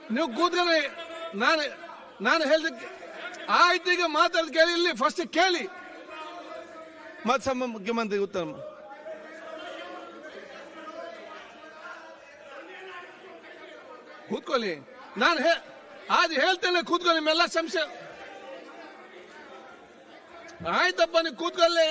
ನೀವು ಕೂತ್ಕೊಳ್ಳಿ. ನಾನು ಹೇಳಿದಕ್ಕೆ ಆಯ್ತು. ಈಗ ಮಾತಾಡ್ ಕೇಳಿ, ಇಲ್ಲಿ ಫಸ್ಟ್ ಕೇಳಿ, ಮತ್ತೆ ಮುಖ್ಯಮಂತ್ರಿ ಉತ್ತರ ಕೂತ್ಕೊಳ್ಳಿ. ನಾನು ಅದು ಹೇಳ್ತೇನೆ, ಕೂತ್ಕೊಳ್ಳಿ. ನಿಮ್ಮೆಲ್ಲ ಸಂಶಯ ಆಯ್ತಪ್ಪ, ನೀವು ಕೂತ್ಕೊಳ್ಳಿ.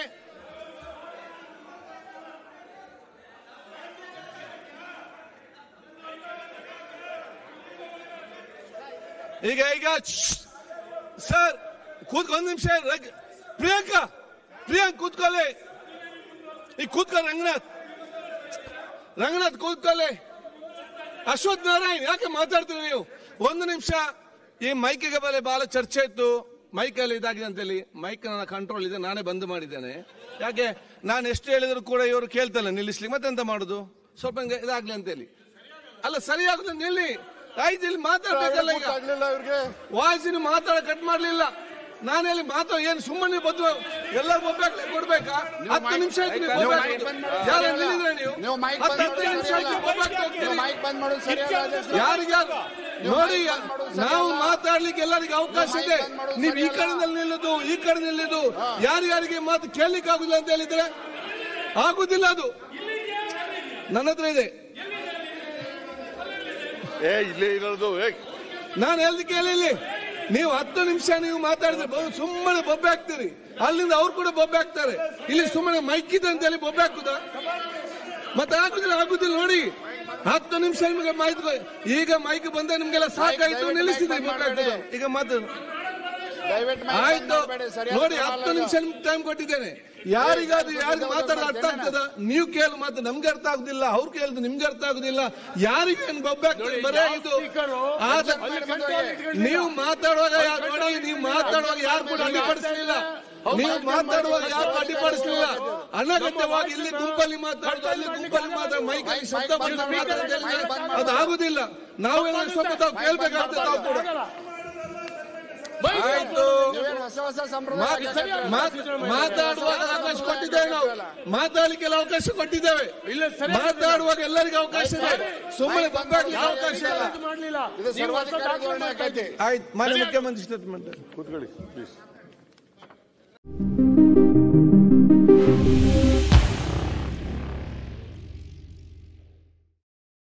ಈಗ ಸರ್ ಕೂತ್ಕೊಂಡ್ ನಿಮಿಷ. ಪ್ರಿಯಾಂಕಾ ಕೂತ್ಕೊಳ್ಳಿ. ಈಗ ಕೂತ್ಕೊಳ್ಳಿ. ರಂಗನಾಥ್ ಕೂತ್ಕೊಳ್ಳಿ. ಅಶ್ವಥ್ ನಾರಾಯಣ್ ಯಾಕೆ ಮಾತಾಡ್ತೀರಿ ನೀವು? ಒಂದು ನಿಮಿಷ. ಈ ಮೈಕಿಗೆ ಬಲೆ ಬಹಳ ಚರ್ಚೆ ಇತ್ತು, ಮೈಕಲ್ಲಿ ಇದಾಗಿದೆ ಅಂತೇಳಿ. ಮೈಕ್ ನನ್ನ ಕಂಟ್ರೋಲ್ ಇದೆ, ನಾನೇ ಬಂದ್ ಮಾಡಿದ್ದೇನೆ. ಯಾಕೆ ನಾನು ಎಷ್ಟು ಹೇಳಿದ್ರು ಕೂಡ ಇವರು ಕೇಳ್ತಲ್ಲ ನಿಲ್ಲಿಸ್ಲಿಕ್ಕೆ. ಮತ್ತೆಂತ ಮಾಡುದು? ಸ್ವಲ್ಪ ಇದಾಗ್ಲಿ ಅಂತೇಳಿ. ಅಲ್ಲ, ಸರಿಯಾಗುದು ನಿಲ್ಲಿ. ಆಯ್ತು, ಇಲ್ಲಿ ಮಾತಾಡ್ಬೇಕಲ್ಲ. ಈಗ ವಾಯ್ಸಿನ ಮಾತಾಡ ಕಟ್ ಮಾಡ್ಲಿಲ್ಲ. ನಾನು ಹೇಳಿ ಏನು ಸುಮ್ಮನೆ ಬದ್ದು ಎಲ್ಲ ಒಬ್ಬಾಗ್ಲಿ ಕೊಡ್ಬೇಕಾ? 10 ನಿಮಿಷ ಆಯ್ತು ನೀವು ಯಾರಿಗಾರು ನೋಡಿ. ನಾವು ಮಾತಾಡ್ಲಿಕ್ಕೆ ಎಲ್ಲರಿಗೂ ಅವಕಾಶ ಇದೆ. ನೀವು ಈ ಕಡೆನಲ್ಲಿ ನಿಲ್ಲುದು, ಈ ಕಡೆ ನಿಲ್ಲುದು, ಯಾರ್ಯಾರಿಗೆ ಮಾತು ಕೇಳಲಿಕ್ಕೆ ಆಗುದಿಲ್ಲ ಅಂತ ಹೇಳಿದ್ರೆ ಆಗುದಿಲ್ಲ. ಅದು ನನ್ನ ಹತ್ರ ಇದೆ. ಇಲ್ಲೇ ಇರೋದು ನಾನು ಹೇಳ್ದು ಕೇಳಿ. ನೀವು 10 ನಿಮಿಷ ನೀವು ಮಾತಾಡಿದ್ರೆ ಸುಮ್ಮನೆ ಬೊಬ್ಬೆ ಹಾಕ್ತೀರಿ. ಅಲ್ಲಿಂದ ಅವ್ರು ಕೂಡ ಬೊಬ್ಬೆ ಹಾಕ್ತಾರೆ. ಇಲ್ಲಿ ಸುಮ್ಮನೆ ಮೈಕ್ ಇದೆ ಅಂತ ಹೇಳಿ ಬೊಬ್ಬೆ ಹಾಕುದ? ಮತ್ತೆ ಆಗುದಿಲ್ಲ ನೋಡಿ. 10 ನಿಮಿಷ ನಿಮಗೆ ಮಾಹಿತಿ. ಈಗ ಮೈಕ್ ಬಂದ ನಿಮ್ಗೆಲ್ಲ ಸಾಕಾಯ್ತು, ನಿಲ್ಲಿಸಿದೆ. ಈಗ ಮಾತಾಡು. ಆಯ್ತು ನೋಡಿ, 10 ನಿಮಿಷ ನಿಮ್ಗೆ ಟೈಮ್ ಕೊಟ್ಟಿದ್ದೇನೆ. ಯಾರಿಗಾದ್ರೂ ಯಾರಿಗೆ ಮಾತಾಡೋದು ಅರ್ಥ ಆಗ್ತದ? ನೀವು ಕೇಳು ಮಾತು ನಮ್ಗೆ ಅರ್ಥ ಆಗುದಿಲ್ಲ, ಅವ್ರು ಕೇಳುದು ನಿಮ್ಗೆ ಅರ್ಥ ಆಗುದಿಲ್ಲ. ಯಾರಿಗೆ ಬೊಬ್ಬೆ ಆಗ್ತದೆ? ಬರೇ ಇದು. ನೀವು ಮಾತಾಡುವಾಗ ನೋಡಿ, ನೀವು ಮಾತಾಡುವಾಗ ಯಾರು ಕೂಡ ಅಡ್ಡಿಪಡಿಸಲಿಲ್ಲ. ನೀವು ಮಾತಾಡುವಾಗ ಯಾರು ಅಡ್ಡಿಪಡಿಸಲಿಲ್ಲ. ಅನಗತ್ಯವಾಗಿ ಇಲ್ಲಿ ಗುಂಪಲ್ಲಿ ಮಾತಾಡುದು, ಅಲ್ಲಿ ಗುಂಪಲ್ಲಿ ಮಾತಾಡ ಮೈಕಲ್ಲಿ ಶಬ್ದ ಬಂದ ಅದು ಆಗುದಿಲ್ಲ. ನಾವೆಲ್ಲ ಸ್ವಲ್ಪ ತಾವು ಕೇಳ್ಬೇಕಾಗ್ತದೆ. ತಾವು ಕೂಡ ಆಯ್ತು. ಮಾತಾಡುವಾಗ ಅವಕಾಶ ಕೊಟ್ಟಿದ್ದೇವೆ. ನಾವು ಮಾತಾಡ್ಲಿಕ್ಕೆಲ್ಲ ಅವಕಾಶ ಕೊಟ್ಟಿದ್ದೇವೆ. ಮಾತಾಡುವಾಗ ಎಲ್ಲರಿಗೂ ಅವಕಾಶ ಇದೆ. ಸುಮ್ಮನೆ ಬಂದಾಗ್ಲಿಕ್ಕೆ ಅವಕಾಶ ಇಲ್ಲ. ಆಯ್ತು, ಮಾನ್ಯ ಮುಖ್ಯಮಂತ್ರಿ ಸ್ಟೇಟ್ಮೆಂಟ್ ಕೂತ್ಕೊಳ್ಳಿ ಪ್ಲೀಸ್.